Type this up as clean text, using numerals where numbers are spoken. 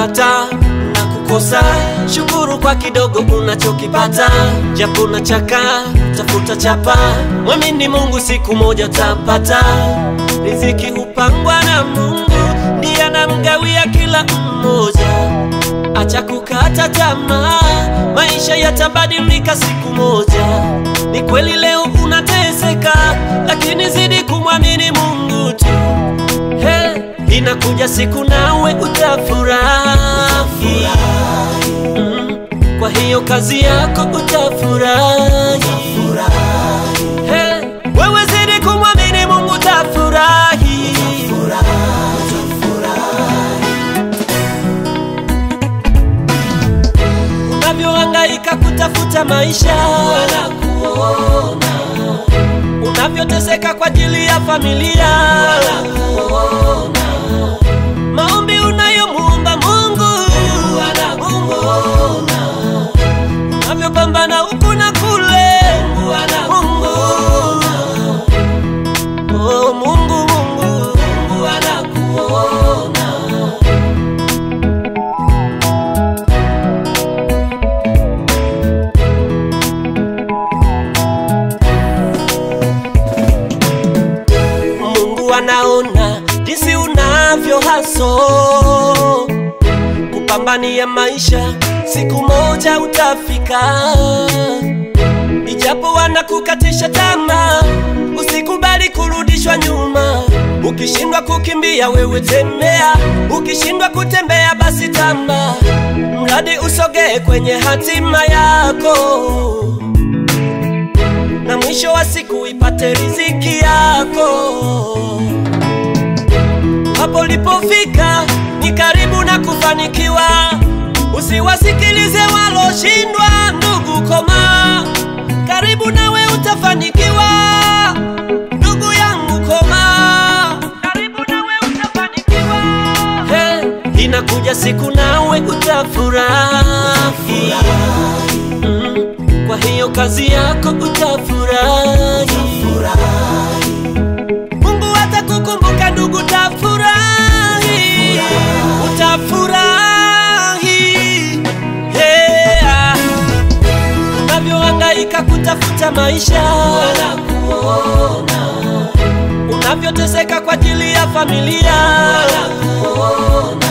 kupata na kukosa. Shukuru kwa kidogo unachokipata, japo unachaka tafuta chapa. Mwamini Mungu, siku moja utapata. Riziki hupangwa na Mungu, ndiye anamgawia kila mmoja. Acha kukata tamaa, maisha yatabadilika siku moja. Ni kweli leo unateseka, lakini zidi kumwamini Mungu tu. Inakuja siku nawe utafurahi. Kwa hiyo kazi yako utafurahi. Wewe zidi kumwamini Mungu utafurahi. Unavyohangaika kutafuta maisha, wanakuona. Unavyoteseka kwa ajili ya familia, wanakuona. Maombi unayomuomba Mungu, wanakuona. Unavyopambana huku na kule, wanakuona. Oh, Mungu wanakuona. Anaona jinsi unavyo haso kupambania maisha, siku moja utafika. Ijapo wanakukatisha tamaa, usikubali kurudishwa nyuma. Ukishindwa kukimbia wewe tembea, ukishindwa kutembea basi tamba. Mradi usogee kwenye hatima yako, na mwisho wa siku ipate riziki yako. Hapo ulipofika ni karibu na kufanikiwa. Usiwasikilize waloshindwa, ndugu, koma. Karibu nawe utafanikiwa, ndugu yangu, koma. Karibu nawe utafanikiwa. Inakuja siku nawe utafurahi. Kwa hiyo kazi yako utafurahi. Mungu atakukumbuka ndugu, utafurahi. Utafurahi. Unavyohangaika kutafuta maisha, wanakuona. Unavyoteseka kwa ajili ya familia, wanakuona.